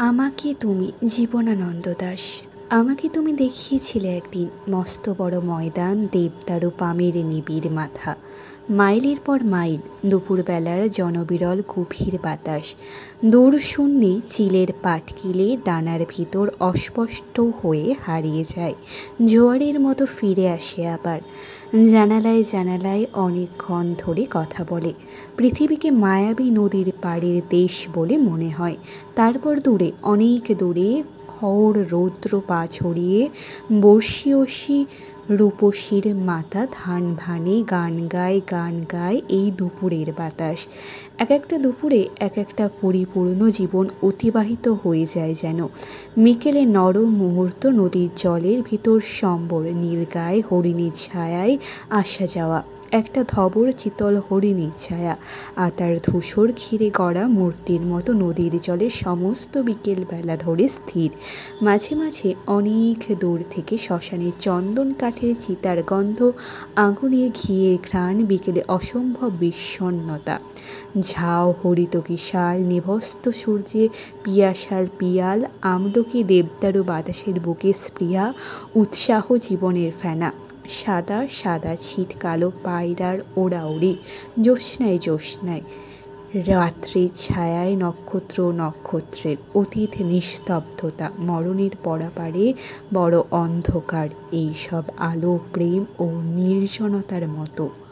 আমাকে তুমি জীবনানন্দ দাশ। আমাকে তুমি দেখিয়েছিলে একদিন মস্ত বড় ময়দান, দেবদারু পামের নিবিড় মাথা, মাইলের পর মাইল দুপুরবেলার জনবিরল গভীর বাতাস, দূর শূন্যে চিলের পাটকিলে ডানার ভিতর অস্পষ্ট হয়ে হারিয়ে যায়, জোয়ারের মতো ফিরে আসে আবার। জানালায় জানালায় অনেকক্ষণ ধরে কথা বলে, পৃথিবীকে মায়াবী নদীর পাড়ের দেশ বলে মনে হয়। তারপর দূরে, অনেক দূরে খড় রৌদ্র পা ছড়িয়ে বর্ষি রূপসীর মাথা ধান ভানে গান গায় এই দুপুরের বাতাস। এক একটা দুপুরে এক একটা পরিপূর্ণ জীবন অতিবাহিত হয়ে যায় যেন। বিকেলে নরম মুহূর্ত, নদীর জলের ভিতর সম্বর নীলগায় হরিণীর ছায়ায় আসা যাওয়া, একটা ধবর চিতল হরিণীর ছায়া, আতার ধূসর ঘিরে গড়া মূর্তির মতো নদীর জলে সমস্ত বিকেলবেলা ধরে স্থির। মাঝে মাঝে অনেক দূর থেকে শ্মশানের চন্দন কাঠের চিতার গন্ধ, আগুনের ঘিয়ের ঘ্রাণ, বিকেলে অসম্ভব বিষণ্ণতা। ঝাউ হরিতকি শাল, নিভস্ত সূর্যে পিয়াশাল পিয়াল, আমলকি দেবদারু বাতাসের বুকে স্পৃহা, উৎসাহ জীবনের ফেনা, সাদা সাদা ছিট কালো পায়রার ওড়াউড়ি, জ্যোৎস্নায় রাত্রির ছায়ায় নক্ষত্র নক্ষত্রের অতীত নিস্তব্ধতা, মরণের পরাপারে বড় অন্ধকার, এই সব আলো প্রেম ও নির্জনতার মতো।